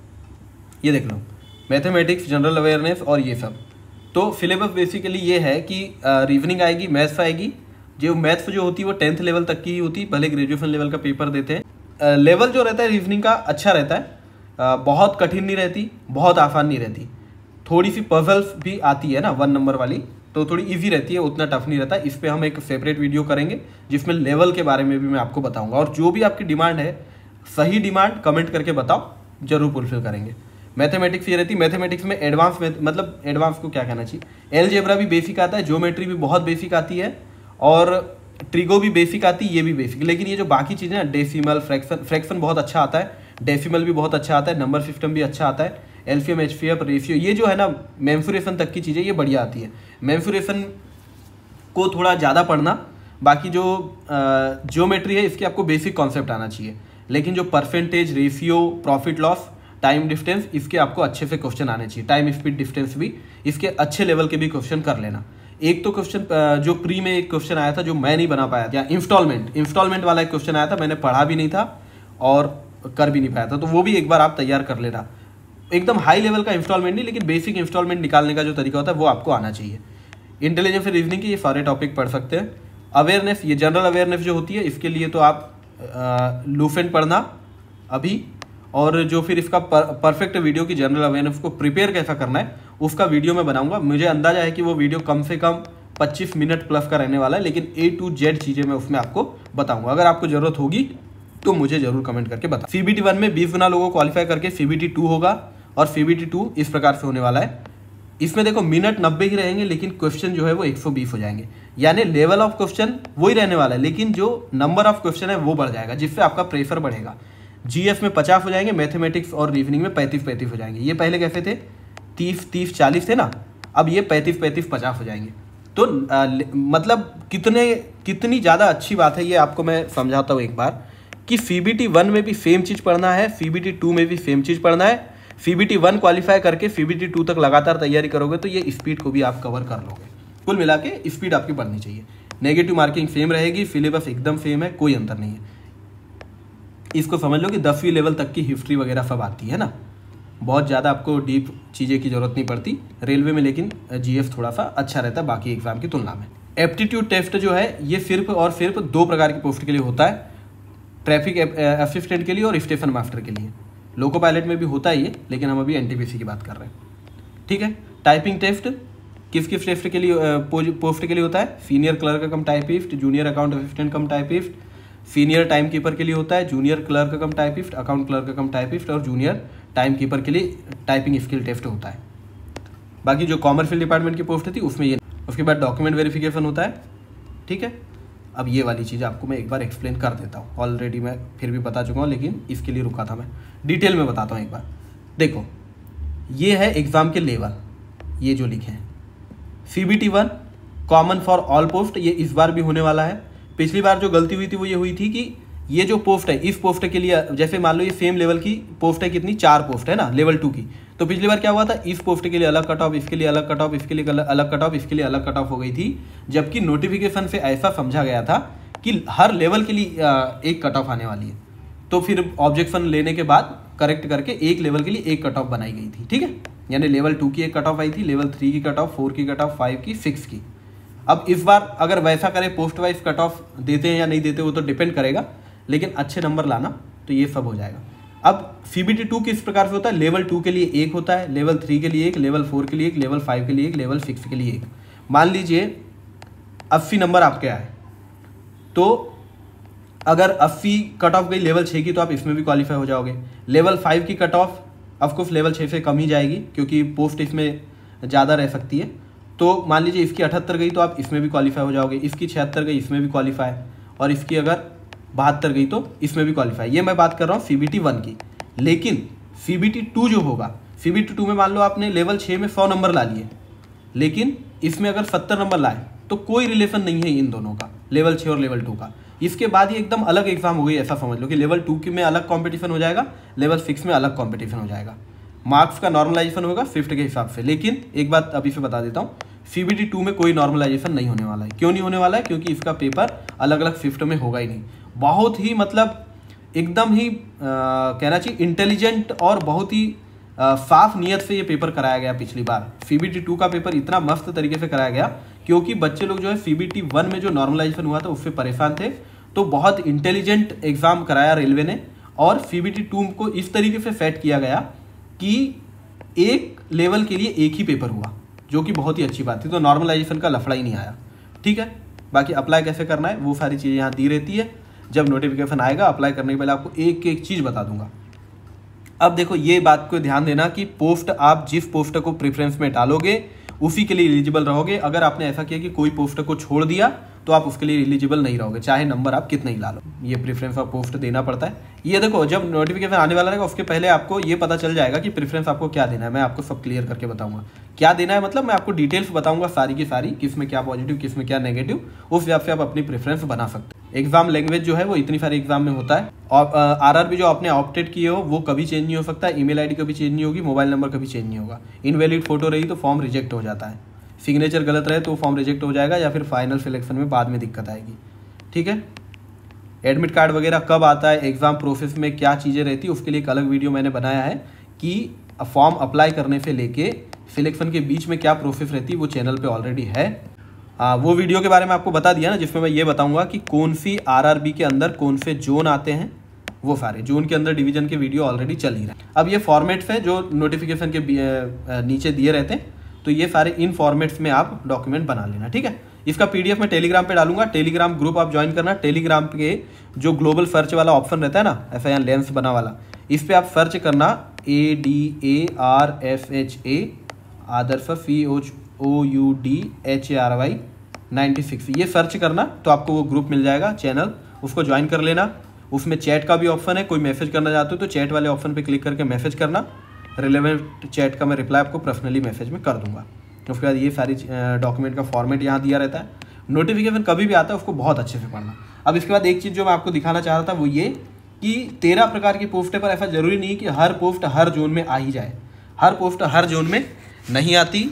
ये देख लो, मैथमेटिक्स, जनरल अवेयरनेस और ये सब। तो सिलेबस बेसिकली ये है कि रीजनिंग आएगी, मैथ्स आएगी। जो मैथ्स जो होती है वो टेंथ लेवल तक की ही होती है, भले ग्रेजुएशन लेवल का पेपर देते हैं। लेवल जो रहता है रीजनिंग का अच्छा रहता है, आ, बहुत कठिन नहीं रहती, बहुत आसान नहीं रहती। थोड़ी सी पजल्स भी आती है ना वन नंबर वाली, तो थोड़ी इजी रहती है, उतना टफ नहीं रहता। इस पर हम एक सेपरेट वीडियो करेंगे जिसमें लेवल के बारे में भी मैं आपको बताऊंगा। और जो भी आपकी डिमांड है, सही डिमांड कमेंट करके बताओ, जरूर फुलफिल करेंगे। मैथमेटिक्स ये रहती है, मैथमेटिक्स में एडवांस मतलब एडवांस को क्या कहना चाहिए, एलजेब्रा भी बेसिक आता है, ज्योमेट्री भी बहुत बेसिक आती है, और ट्रिगो भी बेसिक आती है, ये भी बेसिक। लेकिन ये जो बाकी चीज़ें हैं, डेसिमल, फ्रैक्शन फ्रैक्शन बहुत अच्छा आता है, डेसिमल भी बहुत अच्छा आता है, नंबर सिस्टम भी अच्छा आता है, एलसीएम, एचसीएफ, रेशियो, ये जो है ना मेंसुरेशन तक की चीज़ें ये बढ़िया आती है। मेंसुरेशन को थोड़ा ज़्यादा पढ़ना, बाकी जो ज्योमेट्री है इसके आपको बेसिक कॉन्सेप्ट आना चाहिए। लेकिन जो percentage, ratio, profit loss, time distance, इसके आपको अच्छे से क्वेश्चन आने चाहिए। टाइम स्पीड डिस्टेंस भी इसके अच्छे लेवल के भी क्वेश्चन कर लेना। एक तो क्वेश्चन जो प्री में एक क्वेश्चन आया था जो मैं नहीं बना पाया था, इंस्टॉलमेंट इंस्टॉलमेंट वाला एक क्वेश्चन आया था, मैंने पढ़ा भी नहीं था और कर भी नहीं पाया था, तो वो भी एक बार आप तैयार कर लेना। एकदम हाई लेवल का इंस्टॉलमेंट नहीं, लेकिन बेसिक इंस्टॉलमेंट निकालने का जो तरीका होता है वो आपको आना चाहिए। इंटेलिजेंस और रीजनिंग के ये सारे टॉपिक पढ़ सकते हैं। अवेयरनेस, ये जनरल अवेयरनेस जो होती है इसके लिए तो आप लूफेंट पढ़ना अभी, और जो फिर इसका पर, परफेक्ट वीडियो की जनरल अवेयरनेस को प्रिपेयर कैसा करना है उसका वीडियो मैं बनाऊंगा। मुझे अंदाजा है कि वो वीडियो कम से कम पच्चीस मिनट प्लस का रहने वाला है, लेकिन ए टू जेड चीज़ें मैं उसमें आपको बताऊंगा। अगर आपको जरूरत होगी तो मुझे जरूर कमेंट करके बता। सीबीटी वन में बीस गुना लोगों क्वालिफाई करके सीबीटी टू होगा, और सीबीटी टू इस प्रकार से होने वाला है। इसमें देखो मिनट नब्बे ही रहेंगे, लेकिन क्वेश्चन जो है वो एक सौ बीस हो जाएंगे। यानी लेवल ऑफ क्वेश्चन वही रहने वाला है, लेकिन जो नंबर ऑफ क्वेश्चन है वो बढ़ जाएगा, जिससे आपका प्रेशर बढ़ेगा। जीएस में पचास हो जाएंगे, मैथमेटिक्स और रीजनिंग में पैंतीस पैंतीस हो जाएंगे। ये पहले कैसे थे, तीस तीस चालीस थे ना, अब ये पैंतीस पैंतीस पचास हो जाएंगे। तो आ, मतलब कितने कितनी ज़्यादा अच्छी बात है ये आपको मैं समझाता हूँ एक बार, कि सीबीटी वन में भी सेम चीज़ पढ़ना है, सीबीटी टू में भी सेम चीज़ पढ़ना है। सीबीटी वन क्वालिफाई करके सीबीटी टू तक लगातार तैयारी करोगे तो ये स्पीड को भी आप कवर कर लोगे। कुल मिला के स्पीड आपकी बढ़नी चाहिए। नेगेटिव मार्किंग सेम रहेगी, सिलेबस एकदम सेम है, कोई अंतर नहीं है। इसको समझ लो कि दसवीं लेवल तक की हिस्ट्री वगैरह सब आती है ना, बहुत ज़्यादा आपको डीप चीज़ें की जरूरत नहीं पड़ती रेलवे में, लेकिन जीएस थोड़ा सा अच्छा रहता है बाकी एग्जाम की तुलना में। एप्टीट्यूड टेस्ट जो है ये सिर्फ और सिर्फ दो प्रकार की पोस्ट के लिए होता है, ट्रैफिक असिस्टेंट के लिए और स्टेशन मास्टर के लिए। लोको पायलट में भी होता है ये, लेकिन हम अभी एनटीपीसी की बात कर रहे हैं, ठीक है। टाइपिंग टेस्ट किस किस टेस्ट के लिए पोस्ट के लिए होता है, senior clerk cum typist, junior account assistant cum typist, senior time keeper के लिए होता है, junior clerk cum typist, account clerk cum typist, और जूनियर टाइम कीपर के लिए टाइपिंग स्किल टेस्ट होता है। बाकी जो कॉमर्शियल डिपार्टमेंट की पोस्ट थी उसमें ये। उसके बाद डॉक्यूमेंट वेरिफिकेशन होता है, ठीक है। अब ये वाली चीज़ आपको मैं एक बार एक्सप्लेन कर देता हूँ, ऑलरेडी मैं फिर भी बता चुका हूँ लेकिन इसके लिए रुका था, मैं डिटेल में बताता हूँ एक बार। देखो ये है एग्ज़ाम के लेवल, ये जो लिखे हैं C B T one common for all post, ये इस बार भी होने वाला है। पिछली बार जो गलती हुई थी वो ये हुई थी कि ये जो पोस्ट है इस पोस्ट के लिए, जैसे मान लो ये सेम लेवल की पोस्ट है, कितनी चार पोस्ट है ना लेवल टू की, तो पिछली बार क्या हुआ था, इस पोस्ट के लिए अलग कट ऑफ, इसके लिए अलग कट ऑफ, इसके लिए अलग कट ऑफ, इसके लिए अलग कट ऑफ हो गई थी। जबकि नोटिफिकेशन से ऐसा समझा गया था कि हर लेवल के लिए एक कट ऑफ आने वाली है, तो फिर ऑब्जेक्शन लेने के बाद करेक्ट करके एक लेवल के लिए एक कट ऑफ बनाई गई थी, ठीक है। यानी लेवल टू की एक कट ऑफ आई थी, लेवल थ्री की कट ऑफ, फोर की कट ऑफ, फाइव की, सिक्स की। अब इस बार अगर वैसा करें, पोस्ट वाइज कट ऑफ देते हैं या नहीं देते वो तो डिपेंड करेगा, लेकिन अच्छे नंबर लाना तो ये सब हो जाएगा। अब सी बी टी टू किस प्रकार से होता है, लेवल टू के लिए एक होता है, लेवल थ्री के लिए एक, लेवल फोर के लिए एक, लेवल फाइव के लिए एक, लेवल सिक्स के लिए एक। मान लीजिए अस्सी नंबर आपके आए, तो अगर अस्सी कट ऑफ गई लेवल छः की तो आप इसमें भी क्वालिफाई हो जाओगे। लेवल फाइव की कट ऑफ ऑफकोर्स लेवल छः से कम ही जाएगी क्योंकि पोस्ट इसमें ज़्यादा रह सकती है, तो मान लीजिए इसकी अठहत्तर गई तो आप इसमें भी क्वालिफाई हो जाओगे, इसकी छिहत्तर गई इसमें भी क्वालिफाई, और इसकी अगर बहत्तर गई तो इसमें भी क्वालिफाई। ये मैं बात कर रहा हूँ सी बी टी वन की। लेकिन सी बी टी टू जो होगा, सी बी टी टू में मान लो आपने लेवल छः में सौ नंबर ला लिए, लेकिन इसमें अगर सत्तर नंबर लाए तो कोई रिलेशन नहीं है इन दोनों का, लेवल छः और लेवल टू का। इसके बाद ये एकदम अलग एग्जाम हो गई, ऐसा समझ लो कि लेवल टू की में अलग कंपटीशन हो जाएगा, लेवल सिक्स में अलग कंपटीशन हो जाएगा, मार्क्स का नॉर्मलाइजेशन होगा शिफ्ट के हिसाब से। लेकिन एक बात अभी से बता देता हूँ, सी बी टी टू में कोई नॉर्मलाइजेशन नहीं होने वाला है। क्यों नहीं होने वाला है, क्योंकि इसका पेपर अलग अलग शिफ्ट में होगा ही नहीं। बहुत ही मतलब एकदम ही आ, कहना चाहिए इंटेलिजेंट और बहुत ही आ, साफ नियत से ये पेपर कराया गया। पिछली बार सी बी टी टू का पेपर इतना मस्त तरीके से कराया गया क्योंकि बच्चे लोग जो है सी बी टी वन में जो नॉर्मलाइजेशन हुआ था उससे परेशान थे, तो बहुत इंटेलिजेंट एग्जाम कराया रेलवे ने। और सी बी टी टू को इस तरीके से सेट किया गया कि एक लेवल के लिए एक ही पेपर हुआ, जो कि बहुत ही अच्छी बात थी, तो नॉर्मलाइजेशन का लफड़ा ही नहीं आया, ठीक है। बाकी अप्लाई कैसे करना है वो सारी चीज़ें यहाँ दी रहती है। जब नोटिफिकेशन आएगा अप्लाई करने के पहले आपको एक एक चीज़ बता दूंगा। अब देखो ये बात को ध्यान देना कि पोस्ट आप जिस पोस्ट को प्रेफरेंस में डालोगे उसी के लिए एलिजिबल रहोगे। अगर आपने ऐसा किया कि कोई पोस्ट को छोड़ दिया तो आप उसके लिए एलिजिबल नहीं रहोगे, चाहे नंबर आप कितना ही ला लो। ये प्रेफरेंस ऑफ पोस्ट देना पड़ता है। ये देखो जब नोटिफिकेशन आने वाला रहेगा उसके पहले आपको ये पता चल जाएगा कि प्रेफरेंस आपको क्या देना है। मैं आपको सब क्लियर करके बताऊंगा क्या देना है, मतलब मैं आपको डिटेल्स बताऊंगा सारी की सारी, किस में क्या पॉजिटिव किस में क्या नेगेटिव, उस हिसाब से आप अपनी प्रेफरेंस बना सकते हैं। एग्जाम लैंग्वेज जो है वो इतनी सारी एग्जाम में होता है, और आरआरबी जो आपने ऑप्टेड किए हो वो कभी चेंज नहीं हो सकता, ईमेल आईडी कभी चेंज नहीं होगी, मोबाइल नंबर कभी चेंज नहीं होगा। इनवैलिड फोटो रही तो फॉर्म रिजेक्ट हो जाता है, सिग्नेचर गलत रहे तो फॉर्म रिजेक्ट हो जाएगा या फिर फाइनल सिलेक्शन में बाद में दिक्कत आएगी, ठीक है। एडमिट कार्ड वगैरह कब आता है, एग्जाम प्रोसेस में क्या चीज़ें रहती है, उसके लिए एक अलग वीडियो मैंने बनाया है कि फॉर्म अप्लाई करने से लेके सिलेक्शन के बीच में क्या प्रोसेस रहती है, वो चैनल पे ऑलरेडी है। आ, वो वीडियो के बारे में आपको बता दिया ना, जिसमें मैं ये बताऊंगा कि कौन सी आरआरबी के अंदर कौन से जोन आते हैं, वो सारे जोन के अंदर डिवीजन के वीडियो ऑलरेडी चल ही रहा है। अब ये फॉर्मेट्स है जो नोटिफिकेशन के नीचे दिए रहते हैं, तो ये सारे इन फॉर्मेट्स में आप डॉक्यूमेंट बना लेना, ठीक है। इसका पीडीएफ मैं टेलीग्राम पे डालूंगा, टेलीग्राम ग्रुप आप ज्वाइन करना। टेलीग्राम के जो ग्लोबल सर्च वाला ऑप्शन रहता है ना, ऐसा यहाँ लेंस बना वाला, इस पर आप सर्च करना A D A R F H A Adarsh C O U D H A R Y ninety six, ये सर्च करना तो आपको वो ग्रुप मिल जाएगा चैनल, उसको ज्वाइन कर लेना। उसमें चैट का भी ऑप्शन है, कोई मैसेज करना चाहते हो तो चैट वाले ऑप्शन पे क्लिक करके मैसेज करना, रिलेवेंट चैट का मैं रिप्लाई आपको पर्सनली मैसेज में कर दूंगा। उसके बाद ये सारी डॉक्यूमेंट का फॉर्मेट यहाँ दिया रहता है। नोटिफिकेशन कभी भी आता है उसको बहुत अच्छे से पढ़ना। अब इसके बाद एक चीज़ जो मैं आपको दिखाना चाह रहा था वो ये कि तेरह प्रकार की पोस्टें, पर ऐसा जरूरी नहीं कि हर पोस्ट हर जोन में आ ही जाए, हर पोस्ट हर जोन में नहीं आती।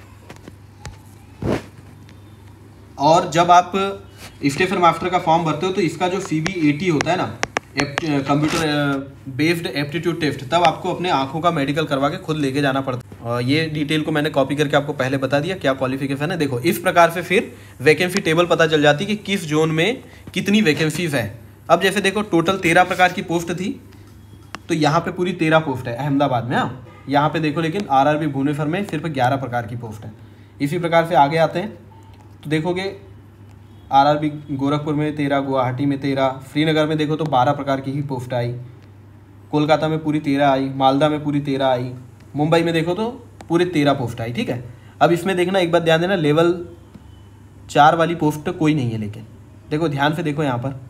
और जब आप स्टेशन मास्टर का फॉर्म भरते हो तो इसका जो सी बी ए टी होता है ना, कंप्यूटर बेस्ड एप्टीट्यूड टेस्ट, तब आपको अपने आंखों का मेडिकल करवा के खुद लेके जाना पड़ता है। और ये डिटेल को मैंने कॉपी करके आपको पहले बता दिया क्या क्वालिफिकेशन है। देखो इस प्रकार से फिर वैकेंसी टेबल पता चल जाती है कि किस जोन में कितनी वैकेंसीज है। अब जैसे देखो टोटल तेरह प्रकार की पोस्ट थी, तो यहाँ पे पूरी तेरह पोस्ट है अहमदाबाद में। हाँ यहाँ पे देखो, लेकिन आर आर बी भुवनेश्वर में सिर्फ ग्यारह प्रकार की पोस्ट है। इसी प्रकार से आगे आते हैं तो देखोगे आरआरबी गोरखपुर में तेरह, गुवाहाटी में तेरह, श्रीनगर में देखो तो बारह प्रकार की ही पोस्ट आई, कोलकाता में पूरी तेरह आई, मालदा में पूरी तेरह आई, मुंबई में देखो तो पूरे तेरह पोस्ट आई, ठीक है। अब इसमें देखना एक बात ध्यान देना, लेवल चार वाली पोस्ट कोई नहीं है, लेकिन देखो ध्यान से देखो, यहाँ पर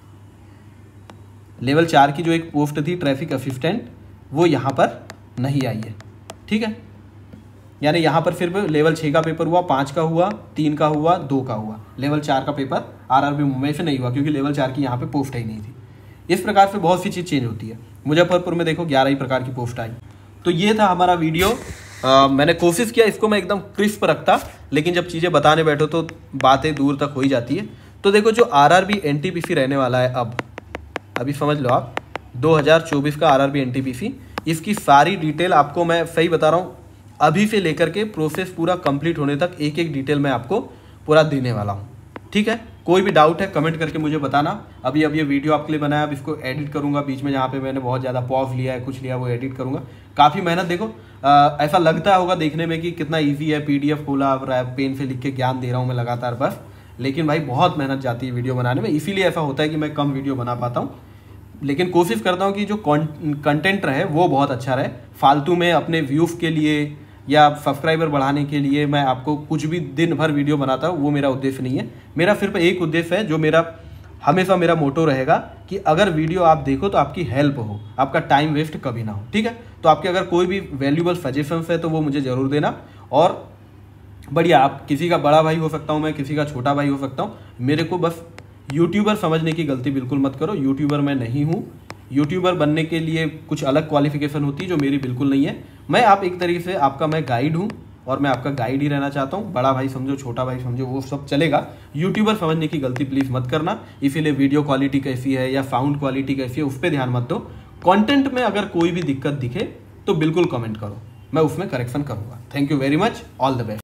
लेवल चार की जो एक पोस्ट थी ट्रैफिक असिस्टेंट, वो यहाँ पर नहीं आई है, ठीक है। यानी यहाँ पर फिर लेवल छः का पेपर हुआ, पाँच का हुआ, तीन का हुआ, दो का हुआ, लेवल चार का पेपर आरआरबी मुंबई से नहीं हुआ क्योंकि लेवल चार की यहाँ पे पोस्ट ही नहीं थी। इस प्रकार से बहुत सी चीज़ चेंज होती है। मुजफ्फरपुर में देखो ग्यारह ही प्रकार की पोस्ट आई। तो ये था हमारा वीडियो। आ, मैंने कोशिश किया इसको मैं एकदम क्रिस्प रखता, लेकिन जब चीज़ें बताने बैठो तो बातें दूर तक हो ही जाती है। तो देखो जो आरआरबी एनटीपीसी रहने वाला है, अब अभी समझ लो आप, दो हज़ार चौबीस का आरआरबी एनटीपीसी, इसकी सारी डिटेल आपको मैं सही बता रहा हूँ, अभी से लेकर के प्रोसेस पूरा कंप्लीट होने तक एक एक डिटेल मैं आपको पूरा देने वाला हूँ, ठीक है। कोई भी डाउट है कमेंट करके मुझे बताना। अभी अब ये वीडियो आपके लिए बनाया, अब इसको एडिट करूँगा, बीच में जहाँ पे मैंने बहुत ज़्यादा पॉज लिया है, कुछ लिया, वो एडिट करूँगा। काफ़ी मेहनत, देखो आ, ऐसा लगता होगा देखने में कि कितना ईजी है, पीडीएफ खोला, पेन से लिख के ज्ञान दे रहा हूँ मैं लगातार बस, लेकिन भाई बहुत मेहनत जाती है वीडियो बनाने में। इसीलिए ऐसा होता है कि मैं कम वीडियो बना पाता हूँ, लेकिन कोशिश करता हूँ कि जो कंटेंट रहे वो बहुत अच्छा रहे। फालतू में अपने व्यूज़ के लिए या सब्सक्राइबर बढ़ाने के लिए मैं आपको कुछ भी दिन भर वीडियो बनाता हूँ, वो मेरा उद्देश्य नहीं है। मेरा सिर्फ एक उद्देश्य है जो मेरा हमेशा मेरा मोटो रहेगा कि अगर वीडियो आप देखो तो आपकी हेल्प हो, आपका टाइम वेस्ट कभी ना हो, ठीक है। तो आपके अगर कोई भी वैल्यूबल सजेशंस है तो वो मुझे ज़रूर देना। और बढ़िया, आप किसी का बड़ा भाई हो सकता हूँ मैं, किसी का छोटा भाई हो सकता हूँ, मेरे को बस यूट्यूबर समझने की गलती बिल्कुल मत करो। यूट्यूबर मैं नहीं हूँ। यूट्यूबर बनने के लिए कुछ अलग क्वालिफिकेशन होती है जो मेरी बिल्कुल नहीं है। मैं आप एक तरीके से आपका मैं गाइड हूँ और मैं आपका गाइड ही रहना चाहता हूँ। बड़ा भाई समझो, छोटा भाई समझो, वो सब चलेगा। यूट्यूबर समझने की गलती प्लीज़ मत करना। इसीलिए वीडियो क्वालिटी कैसी है या साउंड क्वालिटी कैसी है उस पर ध्यान मत दो। कंटेंट में अगर कोई भी दिक्कत दिखे तो बिल्कुल कमेंट करो, मैं उसमें करेक्शन करूँगा। Thank you very much, all the best.